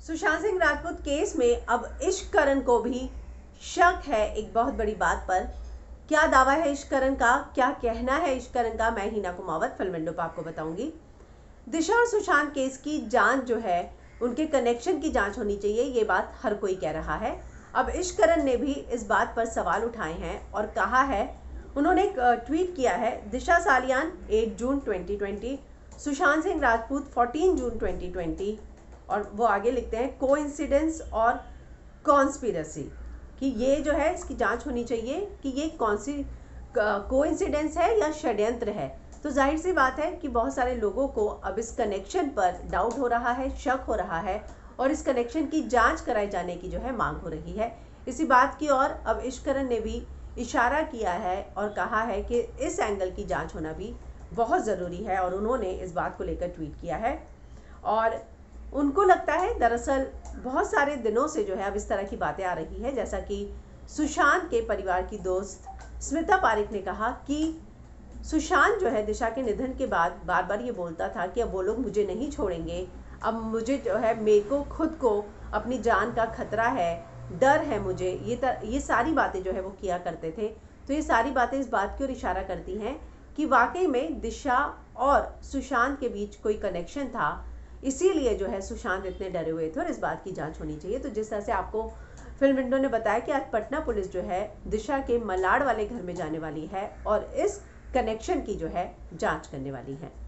Sushant Singh Rajput case में अब इश्क करण को भी शक है एक बहुत बड़ी बात पर। क्या दावा है इश्क करण का, क्या कहना है इश्क करण का, मैं हिना कुमावत फिल्म विंडो पर आपको बताऊंगी। दिशा और सुशांत केस की जांच जो है, उनके कनेक्शन की जांच होनी चाहिए, ये बात हर कोई कह रहा है। अब इश्क करण ने भी इस बात पर सवाल उठाए हैं और कहा है, उन्होंने एक ट्वीट किया है, दिशा सालियान 8 जून 2020, सुशांत सिंह राजपूत 14 जून 2020, और वो आगे लिखते हैं कोइंसिडेंस और कॉन्स्पिरेसी, कि ये जो है इसकी जांच होनी चाहिए कि ये कौन सी कोइंसिडेंस है या षड्यंत्र है। तो जाहिर सी बात है कि बहुत सारे लोगों को अब इस कनेक्शन पर डाउट हो रहा है, शक हो रहा है, और इस कनेक्शन की जांच कराए जाने की जो है मांग हो रही है। इसी बात की ओर अब इश्क करण ने भी इशारा किया है और कहा है कि इस एंगल की जांच होना भी बहुत ज़रूरी है, और उन्होंने इस बात को लेकर ट्वीट किया है। और उनको लगता है, दरअसल बहुत सारे दिनों से जो है अब इस तरह की बातें आ रही है, जैसा कि सुशांत के परिवार की दोस्त स्मिता पारिक ने कहा कि सुशांत जो है दिशा के निधन के बाद बार बार ये बोलता था कि अब वो लोग मुझे नहीं छोड़ेंगे, अब मुझे जो है, मेरे को खुद को अपनी जान का खतरा है, डर है मुझे, ये सारी बातें जो है वो किया करते थे। तो ये सारी बातें इस बात की ओर इशारा करती हैं कि वाकई में दिशा और सुशांत के बीच कोई कनेक्शन था, इसीलिए जो है सुशांत इतने डरे हुए थे, और इस बात की जांच होनी चाहिए। तो जिस तरह से आपको फिल्म विंडो ने बताया कि आज पटना पुलिस जो है दिशा के मलाड वाले घर में जाने वाली है और इस कनेक्शन की जो है जांच करने वाली है।